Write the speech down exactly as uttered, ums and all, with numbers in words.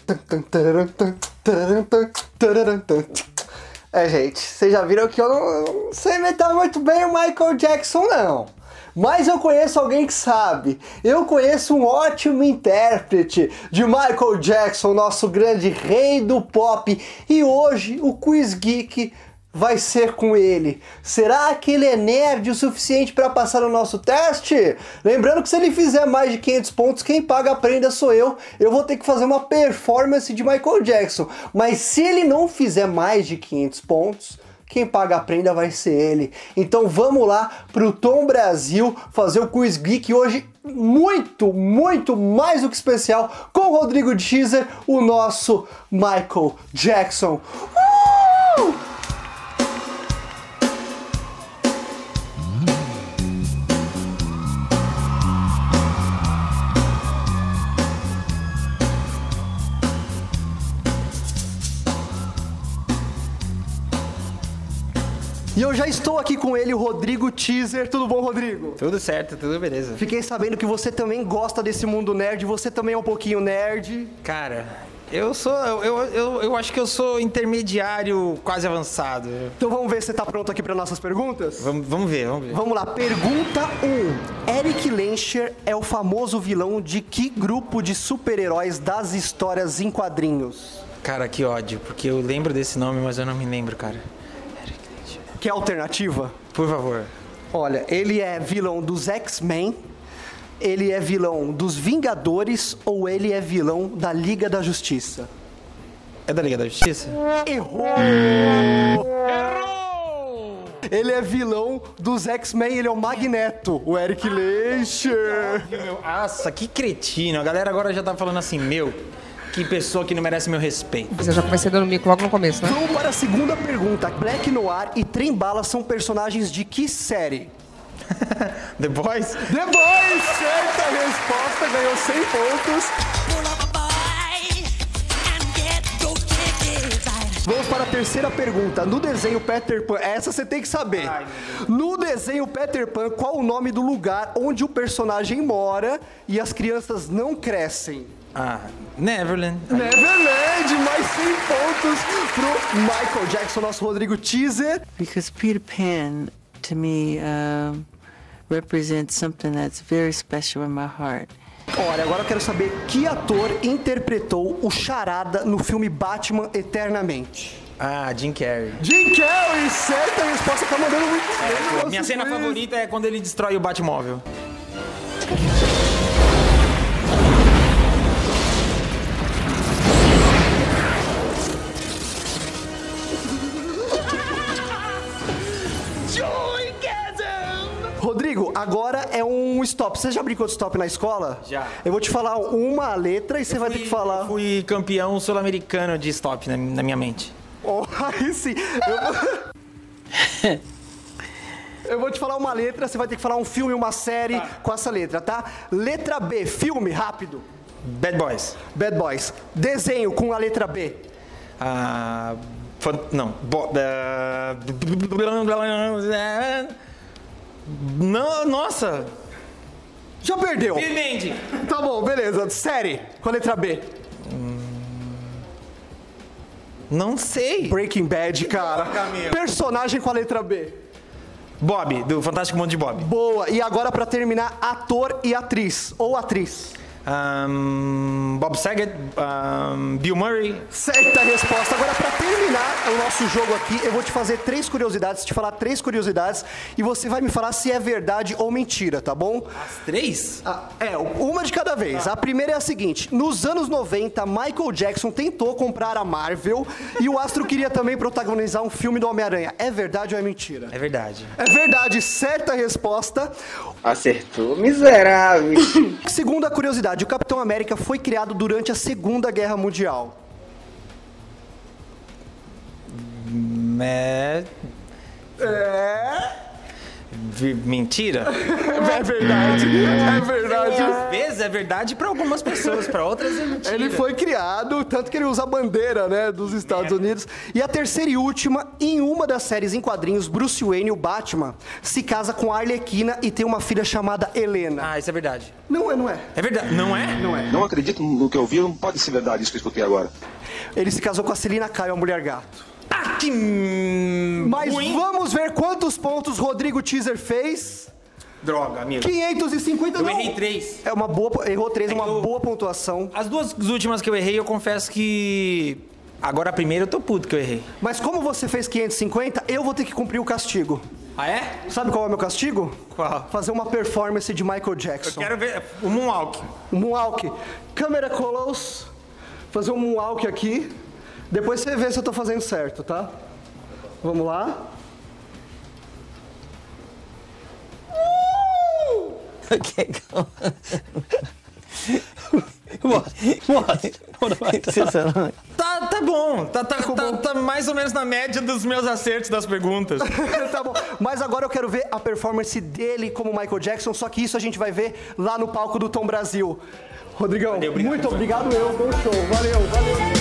É, gente, vocês já viram que eu não, não sei imitar muito bem o Michael Jackson, não. Mas eu conheço alguém que sabe. Eu conheço um ótimo intérprete de Michael Jackson, nosso grande rei do pop. E hoje o Quiz Geek vai ser com ele. Será que ele é nerd o suficiente para passar o nosso teste? Lembrando que se ele fizer mais de quinhentos pontos, quem paga a prenda sou eu. Eu vou ter que fazer uma performance de Michael Jackson. Mas se ele não fizer mais de quinhentos pontos, quem paga a prenda vai ser ele. Então vamos lá pro Tom Brasil fazer o Quiz Geek hoje muito, muito mais do que especial com o Rodrigo Teaser, o nosso Michael Jackson. Uh! E eu já estou aqui com ele, o Rodrigo Teaser. Tudo bom, Rodrigo? Tudo certo, tudo beleza. Fiquei sabendo que você também gosta desse mundo nerd, você também é um pouquinho nerd. Cara, eu sou, eu, eu, eu acho que eu sou intermediário quase avançado. Então vamos ver se você tá pronto aqui para nossas perguntas? Vamos, vamos ver, vamos ver. Vamos lá, pergunta um. Eric Lenscher é o famoso vilão de que grupo de super-heróis das histórias em quadrinhos? Cara, que ódio, porque eu lembro desse nome, mas eu não me lembro, cara. Quer alternativa? Por favor. Olha, ele é vilão dos X-Men, ele é vilão dos Vingadores ou ele é vilão da Liga da Justiça? É da Liga da Justiça? Errou! Errou! Ele é vilão dos X-Men, ele é o Magneto, o Eric Lenscher. Nossa, que cretino. A galera agora já tá falando assim, meu... Que pessoa que não merece meu respeito. Eu já comecei dando mico logo no começo, né? Vamos para a segunda pergunta. Black Noir e Trem Bala são personagens de que série? The Boys? The Boys! Certa resposta, ganhou cem pontos. Vamos para a terceira pergunta. No desenho Peter Pan, essa você tem que saber. Ai, no desenho Peter Pan, qual o nome do lugar onde o personagem mora e as crianças não crescem? Ah, Neverland. Neverland, mais cem pontos pro Michael Jackson, nosso Rodrigo Teaser. Because Peter Pan, to me, um, represents something that's very special in my heart. Olha, agora eu quero saber que ator interpretou o Charada no filme Batman Eternamente. Ah, Jim Carrey. Jim Carrey, certa resposta, tá mandando muito bem. É, minha cena quiz. favorita é quando ele destrói o Batmóvel. Rodrigo, agora é um stop. Você já brincou de stop na escola? Já. Eu vou te falar uma letra e você eu vai fui, ter que falar. Eu fui campeão sul-americano de stop na, na minha mente. Oh, aí sim. Eu... eu vou te falar uma letra, você vai ter que falar um filme, uma série tá. com essa letra, tá? Letra B, filme, rápido. Bad Boys. Bad Boys. Desenho com a letra B. Ah... Não. Bo, uh, Não, nossa! Já perdeu! Entende? Tá bom, beleza. Série, com a letra B. Hum, não sei. Breaking Bad, cara. Personagem com a letra B. Bob, do Fantástico Mundo de Bob. Boa. E agora pra terminar, ator e atriz. Ou atriz. Um, Bob Saget, um, Bill Murray. Certa resposta. Agora, para terminar o nosso jogo aqui, eu vou te fazer três curiosidades, te falar três curiosidades e você vai me falar se é verdade ou mentira, tá bom? As três? Ah, é, uma de cada vez. Ah. A primeira é a seguinte: nos anos noventa, Michael Jackson tentou comprar a Marvel e o astro queria também protagonizar um filme do Homem-Aranha. É verdade ou é mentira? É verdade. É verdade. Certa resposta. Acertou, miserável. Segunda curiosidade: o Capitão América foi criado durante a Segunda Guerra Mundial. É... É... vi- mentira? É verdade, é verdade. Às vezes é verdade pra algumas pessoas, pra outras é mentira. Ele foi criado, tanto que ele usa a bandeira, né, dos Estados Unidos. E a terceira e última, em uma das séries em quadrinhos, Bruce Wayne, o Batman, se casa com a Arlequina e tem uma filha chamada Helena. Ah, isso é verdade. Não é, não é. É verdade, não é? Não é. Não acredito no que eu vi, não pode ser verdade isso que eu escutei agora. Ele se casou com a Selina Kyle, a mulher gato. Ah, que hum, Mas ruim. vamos ver quantos pontos Rodrigo Teaser fez. Droga, amigo. quinhentos e cinquenta, Eu não. errei três. É uma boa, errou três, é uma Eu- boa pontuação. As duas últimas que eu errei, eu confesso que... Agora a primeira eu tô puto que eu errei. Mas como você fez quinhentos e cinquenta, eu vou ter que cumprir o castigo. Ah, é? Sabe qual é o meu castigo? Qual? Fazer uma performance de Michael Jackson. Quero ver o Moonwalk. Um moonwalk. Câmera close. Fazer um moonwalk aqui. Depois você vê se eu tô fazendo certo, tá? Vamos lá. Okay, go what? What? What about Tá, tá bom. Tá, tá, tá, tá mais ou menos na média dos meus acertos das perguntas. Tá bom. Mas agora eu quero ver a performance dele como Michael Jackson, só que isso a gente vai ver lá no palco do Tom Brasil. Rodrigão, Valeu, obrigado. muito obrigado eu. Bom show. Valeu, valeu.